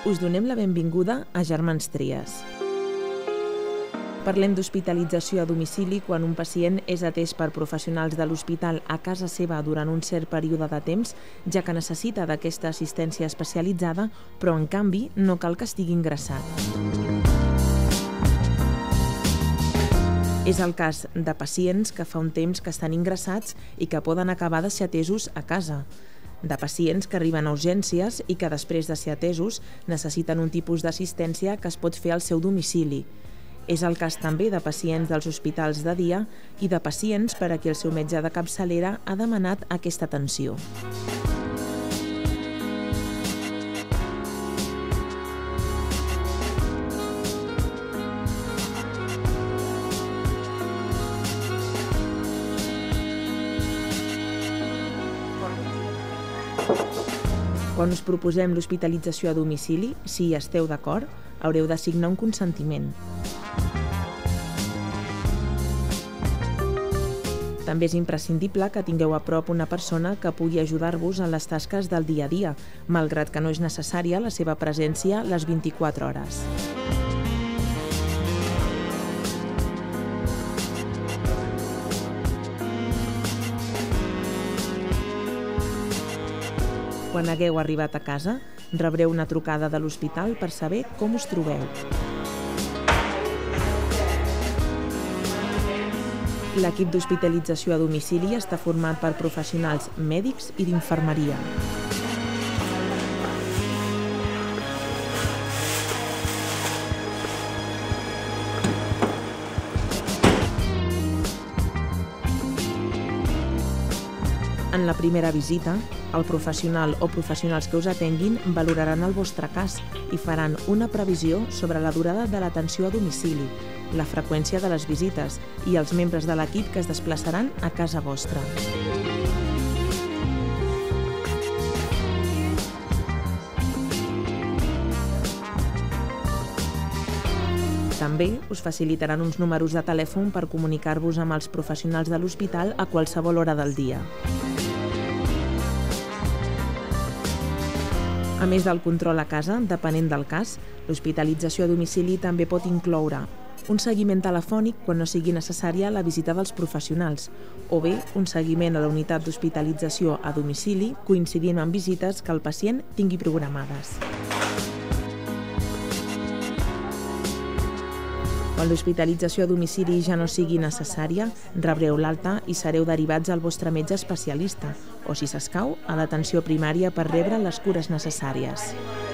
us donem la benvinguda a Germans Trias. Parlem d'hospitalització a domicili quan un pacient és atès per professionals de l'hospital a casa seva durant un cert període de temps, ja que necessita d'aquesta assistència especialitzada, però en canvi no cal que estigui ingressat. És el cas de pacients que fa un temps que estan ingressats i que poden acabar de ser atesos a casa, de pacients que arriben a urgències i que després de ser atesos necessiten un tipus d'assistència que es pot fer al seu domicili. És el cas també de pacients dels hospitals de dia i de pacients per a qui el seu metge de capçalera ha demanat aquesta atenció. Quan us proposem l'hospitalització a domicili, si hi esteu d'acord, haureu de signar un consentiment. També és imprescindible que tingueu a prop una persona que pugui ajudar-vos en les tasques del dia a dia, malgrat que no és necessària la seva presència les 24 hores. Quan hagueu arribat a casa, rebreu una trucada de l'hospital per saber com us trobeu. L'equip d'hospitalització a domicili està format per professionals mèdics i d'infermeria. En la primera visita, el professional o professionals que us atenguin valoraran el vostre cas i faran una previsió sobre la durada de l'atenció a domicili, la freqüència de les visites i els membres de l'equip que es desplaçaran a casa vostra. També us facilitaran uns números de telèfon per comunicar-vos amb els professionals de l'hospital a qualsevol hora del dia. A més del control a casa, depenent del cas, l'hospitalització a domicili també pot incloure un seguiment telefònic quan no sigui necessària la visita dels professionals, o bé un seguiment a la unitat d'hospitalització a domicili coincidint amb visites que el pacient tingui programades. Quan l'hospitalització a domicili ja no sigui necessària, rebreu l'alta i sereu derivats al vostre metge especialista, o si s'escau, a l'atenció primària per rebre les cures necessàries.